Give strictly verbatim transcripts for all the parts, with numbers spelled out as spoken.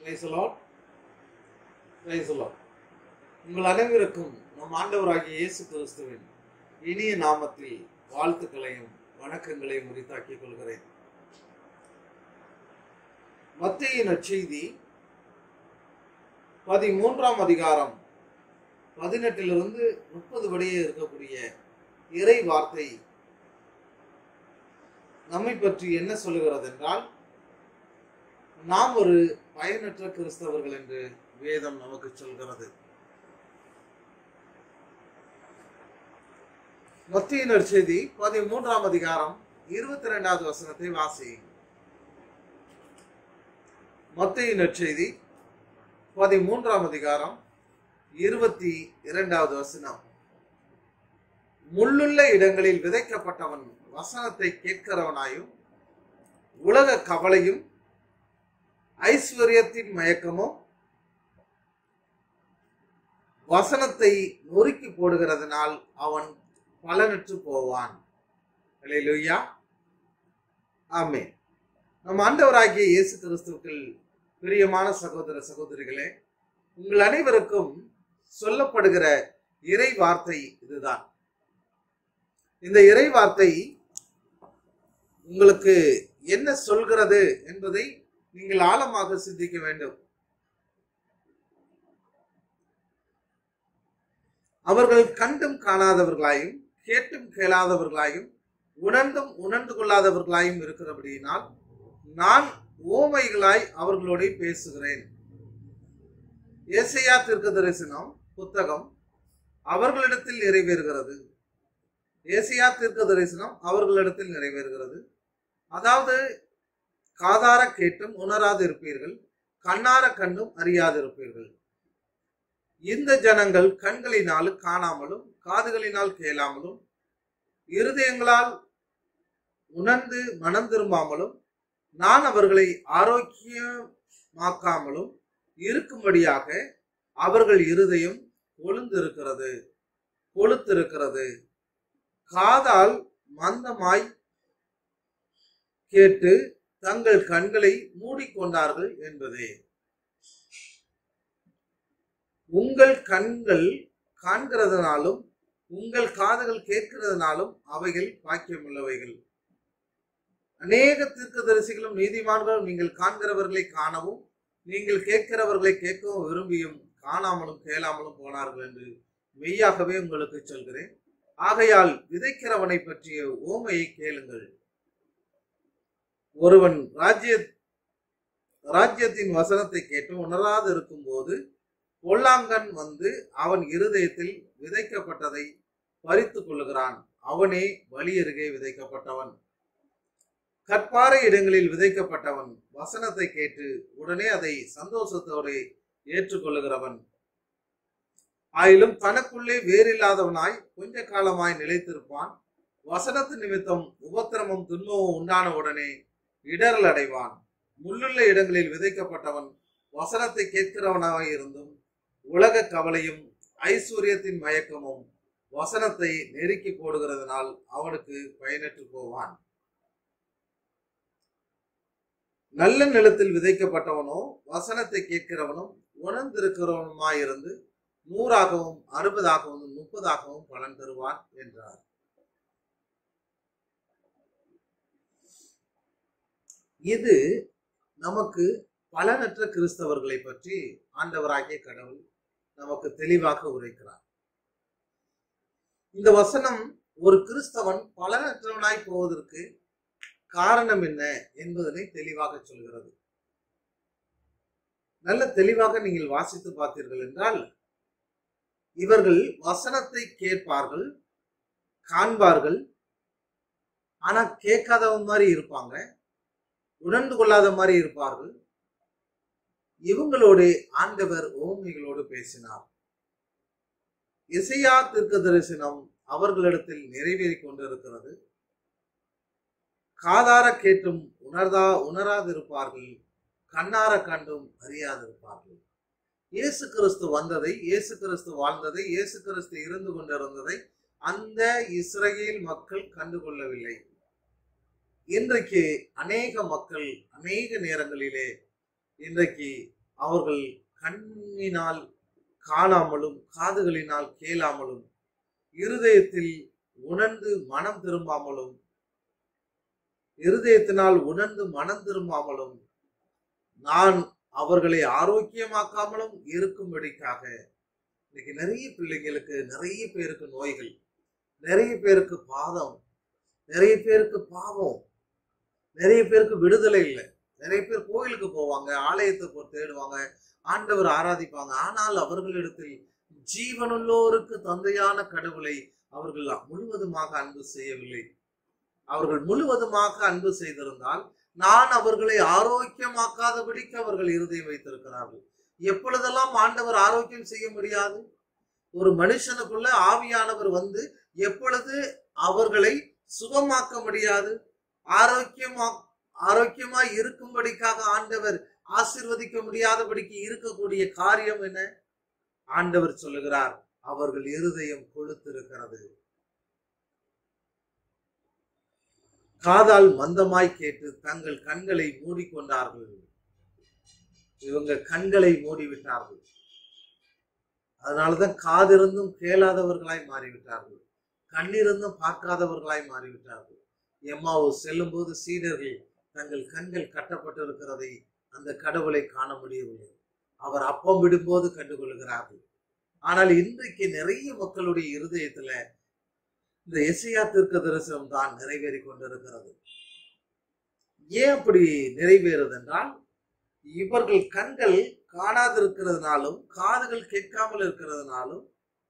Praise the Lord. Praise the Lord. உங்கள் அனைவருக்கும் நம் ஆண்டவராகிய இயேசு கிறிஸ்துவின் இனிய நாமத்தில் வாழ்த்துக்களையும் வணக்கங்களையும் உரித்தாக்கிக் கொள்கிறேன். மத்தேயு நற்செய்தி பதிமூன்றாம் அதிகாரம் பதினெட்டிலிருந்து முப்பது வரையே இருக்கக்கூடிய இறை வார்த்தை நம்மை பற்றி என்ன சொல்லுகிறது என்றால், நாம் ஒரு பயனற்ற கிறிஸ்தவர்கள் என்று வேதம் நமக்கு சொல்கிறது. மத்தேயு நற்செய்தி பதிமூன்றாம் அதிகாரம் இருபத்தி இரண்டாவது வசனத்தை வாசியுங்கள். மத்தேயு நற்செய்தி பதிமூன்றாம் அதிகாரம் இருபத்தி இரண்டாவது வசனம். முள்ளுள்ள இடங்களில் விதைக்கப்பட்டவன் வசனத்தை கேட்கிறவனாயும் உலக கவலையும் ஐஸ்வர்யத்தின் மயக்கமும் வசனத்தை நொறுக்கி போடுகிறதுனால் அவன் பலனற்று போவான். அல்லேலூயா, ஆமென். நம் ஆண்டவராகிய இயேசு கிறிஸ்துவுக்குள் பிரியமான சகோதர சகோதரிகளே, உங்கள் அனைவருக்கும் சொல்லப்படுகிற இறை வார்த்தை இதுதான். இந்த இறை வார்த்தை உங்களுக்கு என்ன சொல்கிறது என்பதை நீங்கள் ஆழமாக சிந்திக்க வேண்டும். அவர்கள் கண்டும் காணாதவர்களாயும் கேட்டும் கேளாதவர்களாயும் உணர்ந்தும் உணர்ந்து கொள்ளாதவர்களாயும் இருக்கிறபடியினால் நான் ஓமைகளாய் அவர்களோடு பேசுகிறேன். ஏசாயா தீர்க்கதரிசனம் புத்தகம் அவர்களிடத்தில் நிறைவேறுகிறது. ஏசாயா தீர்க்கதரிசனம் அவர்களிடத்தில் நிறைவேறுகிறது. அதாவது, காதார கேட்டும் உணராது இருப்பீர்கள், கண்ணார கண்டும் அறியாது இருப்பீர்கள். இந்த ஜனங்கள் கண்களினால் காணாமலும் காதுகளினால் கேளாமலும் இருதயங்களால் உணர்ந்து மனம் திரும்பாமலும் நான் அவர்களை ஆரோக்கியமாக்காமலும் இருக்கும்படியாக அவர்கள் இருதயம் கொழுந்திருக்கிறது கொழுத்திருக்கிறது காதால் மந்தமாய் கேட்டு தங்கள் கண்களை மூடிக்கொண்டார்கள் என்பதே. உங்கள் கண்கள் காண்கிறதுனாலும் உங்கள் காதுகள் கேட்கிறதுனாலும் அவைகள் பாக்கியமுள்ளவைகள். அநேக தீர்க்கதரிசிகளும் நீதிமான்களும் நீங்கள் காண்கிறவர்களை காணவும் நீங்கள் கேட்கிறவர்களை கேட்கவும் விரும்பியும் காணாமலும் கேளாமலும் போனார்கள் என்று மெய்யாகவே உங்களுக்கு சொல்கிறேன். ஆகையால் விதைக்கிறவனை பற்றிய ஓமையை கேளுங்கள். ஒருவன் ராஜ்ய ராஜ்யத்தின் வசனத்தை கேட்டு உணராது இருக்கும் போது பொல்லாங்கன் வந்து அவன் இருதயத்தில் விதைக்கப்பட்டதை பறித்துக் கொள்ளுகிறான். அவனே வழியருகே விதைக்கப்பட்டவன். கற்பாறை இடங்களில் விதைக்கப்பட்டவன் வசனத்தை கேட்டு உடனே அதை சந்தோஷத்தோடு ஏற்றுக்கொள்ளுகிறவன். ஆயிலும் தனக்குள்ளே வேறில்லாதவனாய் கொஞ்ச காலமாய் நிலைத்திருப்பான். வசனத்து நிமித்தம் உபத்திரமும் துன்பமும் உண்டான உடனே இடரல் அடைவான். முள்ளுள்ள இடங்களில் விதைக்கப்பட்டவன் வசனத்தை கேட்கிறவனாக இருந்தும் உலக கவலையும் ஐஸ்வர்யத்தின் மயக்கமும் வசனத்தை நெருக்கி போடுகிறதுனால் அவனுக்கு பயனற்று போவான். நல்ல நிலத்தில் விதைக்கப்பட்டவனோ வசனத்தை கேட்கிறவனும் உணர்ந்திருக்கிறவனுமாயிருந்து நூறாகவும் அறுபதாகவும் முப்பதாகவும் பலன் தருவான் என்றார். இது நமக்கு பலனற்ற கிறிஸ்தவர்களை பற்றி ஆண்டவராகிய கடவுள் நமக்கு தெளிவாக உரைக்கிறார். இந்த வசனம் ஒரு கிறிஸ்தவன் பலனற்றவனாய் போவதற்கு காரணம் என்ன என்பதனை தெளிவாக சொல்கிறது. நல்ல தெளிவாக நீங்கள் வாசித்து பார்த்தீர்கள் என்றால், இவர்கள் வசனத்தை கேட்பார்கள், காண்பார்கள், ஆனா கேட்காதவன் மாதிரி இருப்பாங்க, உணர்ந்து கொள்ளாத மாதிரி இருப்பார்கள். இவங்களோடு ஆண்டவர் ஓமைகளோடு பேசினார். எசையா தீர்க்கதரிசனம் அவர்களிடத்தில் நிறைவேறி கொண்டிருக்கிறது. காதார கேட்டும் உணர்தா உணராதிருப்பார்கள், கண்ணார கண்டும் அறியாதிருப்பார்கள். இயேசு கிறிஸ்து வந்ததை, இயேசு கிறிஸ்து வாழ்ந்ததை, இயேசு கிறிஸ்து இருந்து கொண்டிருந்ததை அந்த இஸ்ரவேல் மக்கள் கண்டுகொள்ளவில்லை. இன்றைக்கு அநேக மக்கள் அநேக நேரங்களிலே இன்றைக்கு அவர்கள் கண்ணினால் காணாமலும் காதுகளினால் கேளாமலும் இருதயத்தில் உணர்ந்து மனம் திரும்பாமலும் இருதயத்தினால் உணர்ந்து மனம் திரும்பாமலும் நான் அவர்களை ஆரோக்கியமாக்காமலும் இருக்கும்படிக்காக. இன்னைக்கு நிறைய பிள்ளைங்களுக்கு, நிறைய பேருக்கு நோய்கள், நிறைய பேருக்கு பாதம், நிறைய பேருக்கு பாவம், நிறைய பேருக்கு விடுதலை இல்லை. நிறைய பேர் கோயிலுக்கு போவாங்க, ஆலயத்தை போய் தேடுவாங்க, ஆண்டவர் ஆராதிப்பாங்க. ஆனால் அவர்களிடத்தில் ஜீவனுள்ளோருக்கு தந்தையான கடவுளை அவர்கள் முழுவதுமாக அன்பு செய்யவில்லை. அவர்கள் முழுவதுமாக அன்பு செய்திருந்தால் நான் அவர்களை ஆரோக்கியமாக்காதபடிக்கு அவர்கள் இருதயம் வைத்திருக்கிறார்கள். எப்பொழுதெல்லாம் ஆண்டவர் ஆரோக்கியம் செய்ய முடியாது? ஒரு மனுஷனுக்குள்ள ஆவியானவர் வந்து எப்பொழுது அவர்களை சுகமாக்க முடியாது? ஆரோக்கியமா ஆரோக்கியமாய் இருக்கும்படிக்காக ஆண்டவர் ஆசீர்வதிக்க முடியாதபடிக்கு இருக்கக்கூடிய காரியம் என்ன? ஆண்டவர் சொல்லுகிறார், அவர்கள் இருதயம் கொழுத்திருக்கிறது. காதால் மந்தமாய் கேட்டு தங்கள் கண்களை மூடிக்கொண்டார்கள். இவங்க கண்களை மூடிவிட்டார்கள். அதனாலதான் காதிருந்தும் கேளாதவர்களாய் மாறிவிட்டார்கள், கண்ணிருந்தும் பார்க்காதவர்களாய் மாறிவிட்டார்கள். எம்மாவு செல்லும் போது சீடர்கள் தங்கள் கண்கள் கட்டப்பட்டிருக்கிறதை அந்த கடவுளை காண முடியவில்லை. அவர் அப்பம் விடும்போது கண்டுகொள்கிறார்கள். ஆனால் இன்றைக்கு நிறைய மக்களுடைய இருதயத்துல இந்த எசையா தீர்க்க தரிசனம் தான் நிறைவேறி கொண்டிருக்கிறது. ஏன் அப்படி நிறைவேறுது என்றால், இவர்கள் கண்கள் காணாதிருக்கிறதுனாலும் காதுகள் கேட்காமல் இருக்கிறதுனாலும்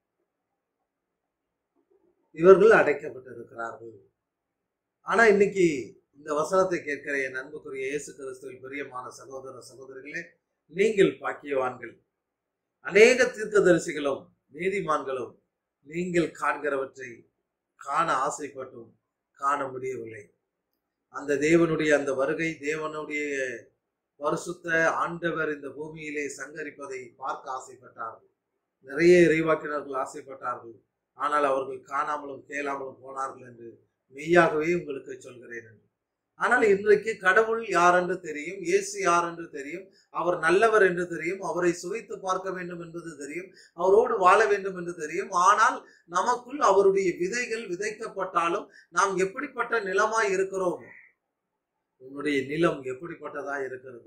இவர்கள் அடைக்கப்பட்டிருக்கிறார்கள். ஆனா இன்னைக்கு இந்த வசனத்தை கேட்கிற என் அன்புக்குரிய இயேசு கிறிஸ்துவில் பிரியமான சகோதர சகோதரிகளே, நீங்கள் பாக்கியவான்கள். அநேக தீர்க்கதரிசிகளும் நீதிமான்களும் நீங்கள் காண்கிறவற்றை காண ஆசைப்பட்டும் காண முடியவில்லை. அந்த தேவனுடைய அந்த வருகை, தேவனுடைய பரிசுத்த ஆண்டவர் இந்த பூமியிலே சங்கரிப்பதை பார்க்க ஆசைப்பட்டார்கள். நிறைய இறைவாக்கினர்கள் ஆசைப்பட்டார்கள். ஆனால் அவர்கள் காணாமலும் கேளாமலும் போனார்கள் என்று மெய்யாகவே உங்களுக்கு சொல்கிறேன் என்று. ஆனால் இன்றைக்கு கடவுள் யார் என்று தெரியும், இயேசு யார் என்று தெரியும், அவர் நல்லவர் என்று தெரியும், அவரை சுவைத்து பார்க்க வேண்டும் என்பது தெரியும், அவரோடு வாழ வேண்டும் என்று தெரியும். ஆனால் நமக்குள் அவருடைய விதைகள் விதைக்கப்பட்டாலும் நாம் எப்படிப்பட்ட நிலமாய் இருக்கிறோம்? உன்னுடைய நிலம் எப்படிப்பட்டதா இருக்கிறது?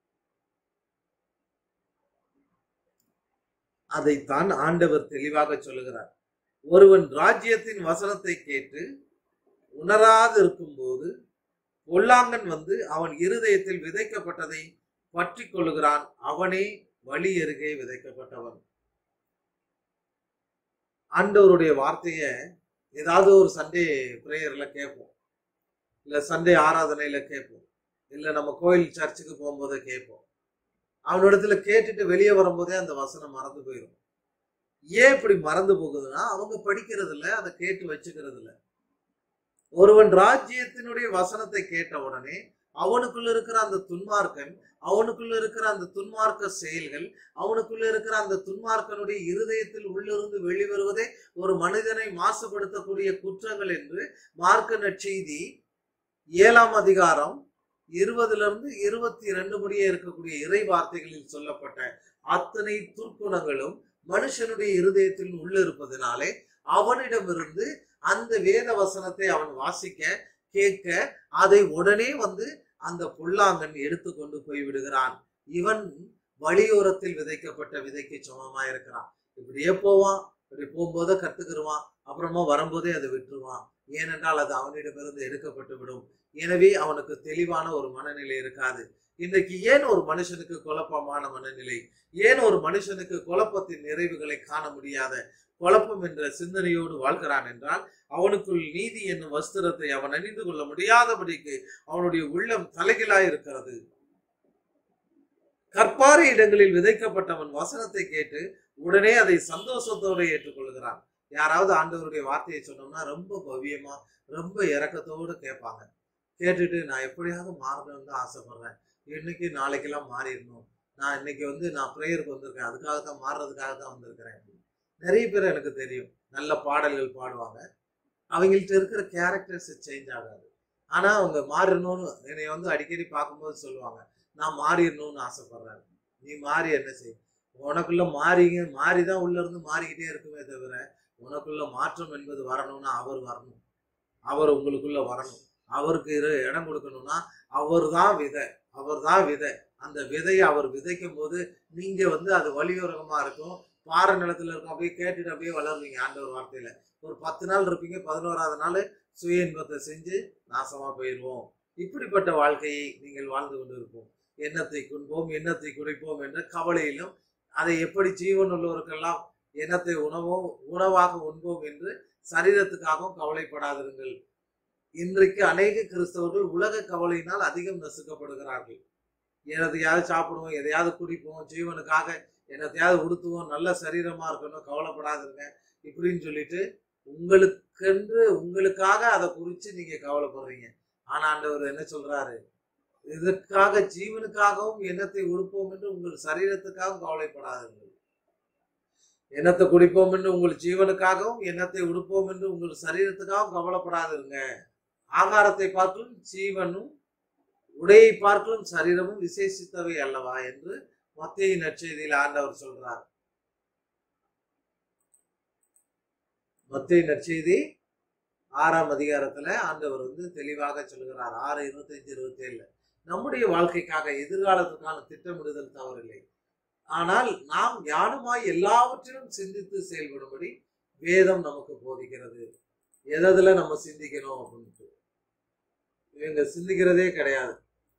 அதைத்தான் ஆண்டவர் தெளிவாக சொல்லுகிறார். ஒருவன் ராஜ்யத்தின் வசனத்தை கேட்டு உணராது இருக்கும் போது பொல்லாங்கன் வந்து அவன் இருதயத்தில் விதைக்கப்பட்டதை பற்றி கொள்ளுகிறான், அவனே வழி அருகே விதைக்கப்பட்டவன். ஆண்டவருடைய வார்த்தைய ஏதாவது ஒரு சண்டே பிரேயர்ல கேட்போம், இல்ல சண்டே ஆராதனையில கேட்போம், இல்ல நம்ம கோயில் சர்ச்சுக்கு போகும்போது கேட்போம். அவனிடத்துல கேட்டுட்டு வெளியே வரும்போதே அந்த வசனம் மறந்து போயிடும். ஏன் இப்படி மறந்து போகுதுன்னா, அவங்க படிக்கிறது இல்லை, அதை கேட்டு வச்சுக்கிறது இல்லை. ஒருவன் ராஜ்யத்தினுடைய வசனத்தை கேட்ட உடனே அவனுக்குள்ள இருக்கிற அந்த துன்மார்க்கன், அவனுக்குள்ள இருக்கிற அந்த துன்மார்க்க செயல்கள், அவனுக்குள்ள இருக்கிற அந்த துன்மார்க்கனுடைய இருதயத்தில் உள்ளிருந்து வெளிவருவதே ஒரு மனிதனை மாசுபடுத்தக்கூடிய குற்றங்கள் என்று மார்க்க நற்செய்தி ஏழாம் அதிகாரம் இருபதுல இருந்து இருபத்தி இரண்டு முடிய இருக்கக்கூடிய இறை வார்த்தைகளில் சொல்லப்பட்ட அத்தனை துர்க்குணங்களும் மனுஷனுடைய இருதயத்தில் உள்ள இருப்பதனாலே அவனிடமிருந்து அந்த வேத வசனத்தை அவன் வாசிக்க கேட்க அதை உடனே வந்து அந்த பொல்லாங்கன் எடுத்துக்கொண்டு போய் விடுகிறான். இவன் வழியோரத்தில் விதைக்கப்பட்ட விதைக்கு சமமா இருக்கிறான். இப்படியே போவான், இப்படி போகும்போதே கத்துக்கிடுவான், அப்புறமா வரும்போதே அதை விட்டுருவான். ஏனென்றால் அது அவனிடமிருந்து எடுக்கப்பட்டு விடும். எனவே அவனுக்கு தெளிவான ஒரு மனநிலை இருக்காது. இன்றைக்கு ஏன் ஒரு மனுஷனுக்கு குழப்பமான மனநிலை, ஏன் ஒரு மனுஷனுக்கு குழப்பத்தின் நிறைவுகளை காண முடியாத குழப்பம் என்ற சிந்தனையோடு வாழ்கிறான் என்றால், அவனுக்குள் நீதி என்னும் வஸ்திரத்தை அவன் அணிந்து கொள்ள முடியாதபடிக்கு அவனுடைய உள்ளம் தலைகீழாய் இருக்கிறது. கற்பாறை இடங்களில் விதைக்கப்பட்டவன் வசனத்தை கேட்டு உடனே அதை சந்தோஷத்தோடு ஏற்றுக்கொள்கிறான். யாராவது ஆண்டவருடைய வார்த்தையை சொன்னோம்னா ரொம்ப பவ்யமா ரொம்ப இரக்கத்தோடு கேட்பாங்க. கேட்டுட்டு நான் எப்படியாவது மாறணும்னு தான் ஆசைப்படுறேன், இன்னைக்கு நாளைக்கெல்லாம் மாறிடணும், நான் இன்னைக்கு வந்து நான் பிரேயருக்கு வந்திருக்கேன், அதுக்காக தான் மாறுறதுக்காக தான் வந்திருக்கிறேன். நிறைய பேர் எனக்கு தெரியும், நல்ல பாடல்கள் பாடுவாங்க, அவங்கள்ட்ட இருக்கிற கேரக்டர்ஸ் சேஞ்ச் ஆகாது. ஆனா அவங்க மாறிடணும்னு என்னை வந்து அடிக்கடி பார்க்கும்போது சொல்லுவாங்க, நான் மாறிடணும்னு ஆசைப்படுறேன். நீ மாறி என்ன செய். உனக்குள்ள மாறிங்க மாறிதான் உள்ள இருந்து மாறிக்கிட்டே இருக்குமே தவிர உனக்குள்ள மாற்றம் என்பது வரணும்னா அவர் வரணும், அவர் உங்களுக்குள்ள வரணும். அவருக்கு இடம் கொடுக்கணும்னா அவர் தான் விதை, அவர் தான் விதை. அந்த விதையை அவர் விதைக்கும் போது நீங்க வந்து அது வலியுறகமா இருக்கும், பாறை நிலத்துல இருக்கும், அப்படியே கேட்டுட்டு அப்படியே வளருவீங்க. ஆண்டவர் வார்த்தையில ஒரு பத்து நாள் இருப்பீங்க, பதினோராவது நாள் சுய இன்பத்தை செஞ்சு நாசமா போயிடுவோம். இப்படிப்பட்ட வாழ்க்கையை நீங்கள் வாழ்ந்து கொண்டு இருப்போம். எண்ணத்தை குன்போம் எண்ணத்தை குறைப்போம் என்ற கவலையிலும் அதை எப்படி ஜீவன் உள்ளவருக்கெல்லாம் எண்ணத்தை உணவோ உணவாக உண்போம் என்று சரீரத்துக்காகவும் கவலைப்படாதிருங்கள். இன்றைக்கு அநேக கிறிஸ்தவர்கள் உலக கவலையினால் அதிகம் நசுக்கப்படுகிறார்கள். எதையாவது சாப்பிடுவோம், எதையாவது குடிப்போம், ஜீவனுக்காக என்னத்தையாவது உடுத்துவோம், நல்ல சரீரமா இருக்கணும், கவலைப்படாதுங்க இப்படின்னு சொல்லிட்டு உங்களுக்கென்று உங்களுக்காக அதை குறிச்சு நீங்க கவலைப்படுறீங்க. ஆனா ஆண்டவர் என்ன சொல்றாரு, இதற்காக ஜீவனுக்காகவும் எண்ணத்தை உடுப்போம் என்று உங்கள் சரீரத்துக்காகவும் கவலைப்படாதுங்கள். எண்ணத்தை குடிப்போம் என்று உங்கள் ஜீவனுக்காகவும் எண்ணத்தை உடுப்போம் என்று உங்கள் சரீரத்துக்காகவும் கவலைப்படாதுங்க. ஆகாரத்தை பார்க்கலும் ஜீவனும் உடையை பார்க்கலும் சரீரமும் விசேஷித்தவை அல்லவா என்று மத்தேயு நற்செய்தியில் ஆண்டவர் சொல்றார். மத்தேயு நற்செய்தி ஆறாம் அதிகாரத்துல ஆண்டவர் வந்து தெளிவாக சொல்கிறார். ஆறு இருபத்தி அஞ்சு இருபத்தி ஏழுல நம்முடைய வாழ்க்கைக்காக எதிர்காலத்துக்கான திட்டமிடுதல் தவறில்லை, ஆனால் நாம் ஞானமாய் எல்லாவற்றிலும் சிந்தித்து செயல்படும்படி வேதம் நமக்கு போதிக்கிறது. எதுல நம்ம சிந்திக்கணும் அப்படின்ட்டு இவங்க சிந்திக்கிறதே கிடையாது.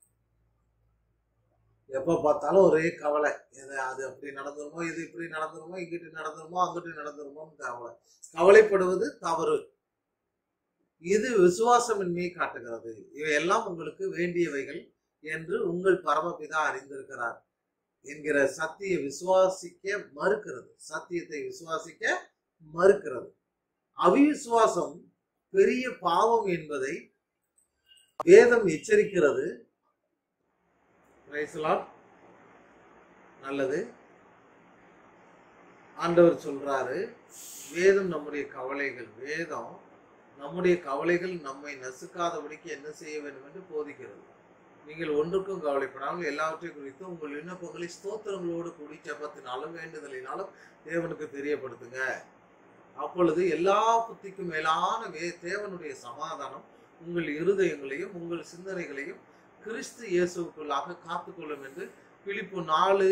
எப்ப பார்த்தாலும் ஒரே கவலை, எதை அது அப்படி நடந்துருமோ, இது இப்படி நடந்துருமோ, இங்கிட்டு நடந்துருமோ, அங்கிட்டு நடந்துருமோன்னு கவலை. கவலைப்படுவது தவறு. இது விசுவாசமின்மையை காட்டுகிறது. இவையெல்லாம் உங்களுக்கு வேண்டியவைகள் என்று உங்கள் பரமபிதா அறிந்திருக்கிறார் என்கிற சத்திய விசுவாசிக்க மறுக்கிறது. சத்தியத்தை விசுவாசிக்க மறுக்கிறது. அவிசுவாசம் பெரிய பாவம் என்பதை வேதம் எச்சரிக்கிறது. நல்லது. ஆண்டவர் சொல்றாரு, வேதம் நம்முடைய கவலைகள், வேதம் நம்முடைய கவலைகள் நம்மை நசுக்காதபடிக்கு என்ன செய்ய வேண்டும் என்று போதிக்கிறது. நீங்கள் ஒன்றுக்கும் கவலைப்படாமல் எல்லாவற்றையும் குறித்து உங்கள் விண்ணப்பங்களை ஸ்தோத்திரங்களோடு கூடி ஜெபத்தினாலும் வேண்டுதலினாலும் தேவனுக்கு தெரியப்படுத்துங்க. அப்பொழுது எல்லா புத்திக்கும் மேலான வே தேவனுடைய சமாதானம் உங்கள் இருதயங்களையும் உங்கள் சிந்தனைகளையும் கிறிஸ்து இயேசுக்குள்ளாக காத்துக்கொள்ளும் என்று பிலிப்பு நாலு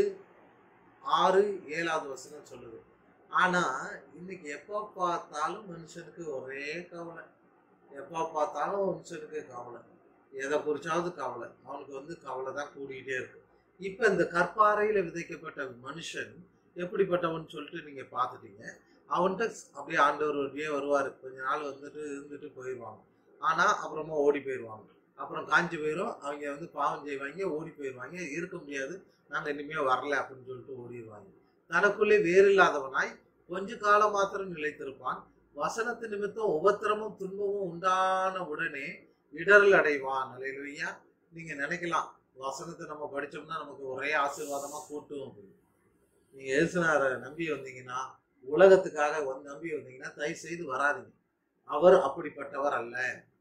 ஆறு ஏழாவது வசனம் சொல்லுது. ஆனா இன்னைக்கு எப்ப பார்த்தாலும் மனுஷனுக்கு ஒரே கவலை, எப்ப பார்த்தாலும் மனுஷனுக்கு கவலை, எதை குறிச்சாவது கவலை. அவனுக்கு வந்து கவலை தான் கூடிக்கிட்டே இருக்கு. இப்ப இந்த கற்பாறையில விதைக்கப்பட்ட மனுஷன் எப்படிப்பட்டவன் சொல்லிட்டு நீங்க பாத்துட்டீங்க. அவன்கிட்ட அப்படியே ஆண்டவர் அப்படியே வருவாரு, கொஞ்ச நாள் வந்துட்டு இருந்துட்டு போயிடுவாங்க. ஆனா அப்புறமா ஓடி போயிடுவாங்க. அப்புறம் காஞ்சி போயிடும், அவங்க வந்து பாவம் செய்வாங்க, ஓடி போயிடுவாங்க. இருக்க முடியாது, நாங்க இனிமே வரல அப்படின்னு சொல்லிட்டு ஓடிடுவாங்க. தனக்குள்ளே வேறில்லாதவனாய் கொஞ்ச காலம் மாத்திரம் நிலைத்திருப்பான். வசனத்து நிமித்தம் உபத்திரமும் துன்பமும் உண்டான உடனே இடரல் அடைவான். அல்லேலூயா. நீங்க நினைக்கலாம், வசனத்தை நம்ம படிச்சோம்னா நமக்கு ஒரே ஆசீர்வாதமா கூட்டும் அப்படின்னு. நீங்க இயேசுநாதரை நம்பி வந்தீங்கன்னா, உலகத்துக்காக வந்து நம்பி வந்தீங்கன்னா தயவு செய்து வராதிங்க. அவர் அப்படிப்பட்டவர் அல்ல.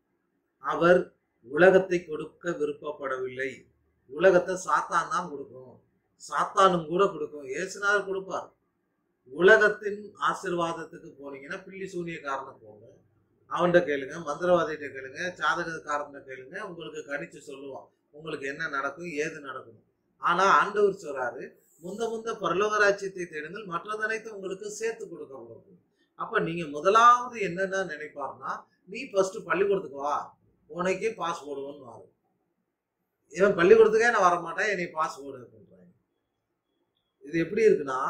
அவர் உலகத்தை கொடுக்க விருப்பப்படவில்லை. உலகத்தை சாத்தான் தான் கொடுக்கும், சாத்தானும் கூட கொடுக்கும், இயேசுநாதர் கொடுப்பார். உலகத்தின் ஆசீர்வாதத்துக்கு போனீங்கன்னா பில்லி சூனியக்காரனை போங்க, அவன்கிட்ட கேளுங்க, மந்திரவாதிகிட்ட கேளுங்க, ஜாதகக்காரனை கேளுங்க, உங்களுக்கு கணிச்சு சொல்லுவான் உங்களுக்கு என்ன நடக்கும் ஏது நடக்கும். ஆனா ஆண்டவர் சொல்றாரு, முந்த முந்த பரலோக ராஜ்யத்தை தேடுங்கள், மற்றதனைத்து உங்களுக்கு சேர்த்து கொடுக்க போகும். அப்ப நீங்க முதலாவது என்னன்னா நினைப்பாருன்னா, நீ ஃபர்ஸ்ட் பள்ளிக்கூடத்துக்கு வா, உனக்கே பாஸ் போடுவோன்னு வாரு. இவன் பள்ளிக்கூடத்துக்கே நான் வரமாட்டேன், என்னை பாஸ் போடு அப்படின்றாங்க. இது எப்படி இருக்குன்னா,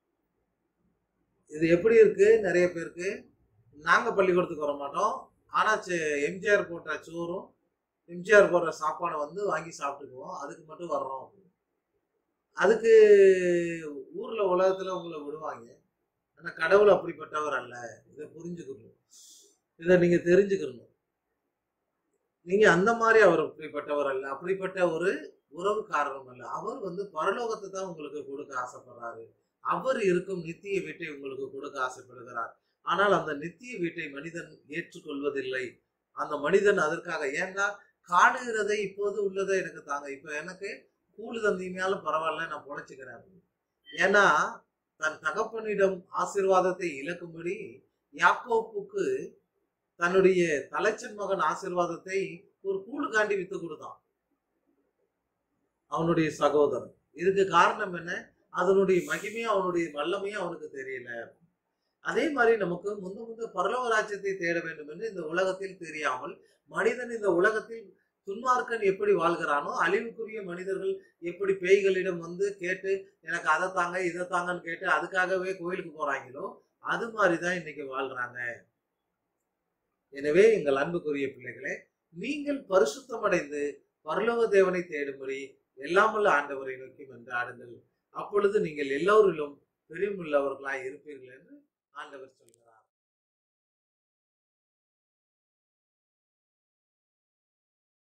இது எப்படி இருக்கு நிறைய பேருக்கு, நாங்க பள்ளிக்கூடத்துக்கு வர மாட்டோம், ஆனா எம்ஜிஆர் போட்ட சோறும் எம்ஜிஆர் போடுற சாப்பாடை வந்து வாங்கி சாப்பிட்டுக்குவோம், அதுக்கு மட்டும் வர்றோம். அதுக்கு ஊர்ல உலகத்துல உங்களை விடுவாங்க. ஆனா கடவுள் அப்படிப்பட்டவர் அல்ல. இதை புரிஞ்சுக்கணும், இதை நீங்க தெரிஞ்சுக்கணும். நீங்க அந்த மாதிரி அவர் அப்படிப்பட்டவர் அல்ல, அப்படிப்பட்ட ஒரு உறவு காரணம் அல்ல. அவர் வந்து பரலோகத்தை தான் உங்களுக்கு கொடுக்க ஆசைப்படுறாரு. அவர் இருக்கும் நித்திய வீட்டை உங்களுக்கு கொடுக்க ஆசைப்படுகிறார். ஆனால் அந்த நித்திய வீட்டை மனிதன் ஏற்றுக்கொள்வதில்லை. அந்த மனிதன் அதற்காக, ஏன்னா காணுகிறதை இப்போது உள்ளதை எனக்கு தாங்க. இப்ப எனக்கு கூலி தந்தீங்கனாலும் பரவாயில்ல, நான் பொழைச்சுக்கிறேன். ஏன்னா தன் தகப்பனிடம் ஆசீர்வாதத்தை இழக்கும்படி யாக்கோப்புக்கு தன்னுடைய தலைச்சன் மகன் ஆசீர்வாதத்தை ஒரு கூழுக்காண்டி வித்து கொடுத்தான் அவனுடைய சகோதரன். இதுக்கு காரணம் என்ன? அதனுடைய மகிமையும் அவனுடைய வல்லமையும் அவனுக்கு தெரியல. அதே மாதிரி நமக்கு முந்த முந்த பரலோக ராஜ்யத்தை தேட வேண்டும் என்று இந்த உலகத்தில் தெரியாமல் மனிதன் இந்த உலகத்தில் துன்மார்க்கன் எப்படி வாழ்கிறானோ, அழிவுக்குரிய மனிதர்கள் எப்படி பேய்களிடம் வந்து கேட்டு எனக்கு அதை தாங்க இதை தாங்கன்னு கேட்டு அதுக்காகவே கோயிலுக்கு போறாங்களோ, அது மாதிரிதான் இன்னைக்கு வாழ்றாங்க. எனவே எங்கள் அன்புக்குரிய பிள்ளைகளே, நீங்கள் பரிசுத்தமடைந்து பரலோக தேவனை தேடும்படி எல்லாமல்ல ஆண்டவரை நோக்கி மன்றாடுங்கள். அப்பொழுது நீங்கள் எல்லோரிலும் பெருமுள்ளவர்களாய் இருப்பீர்கள் என்று ஆண்டவர் சொல்கிறார்.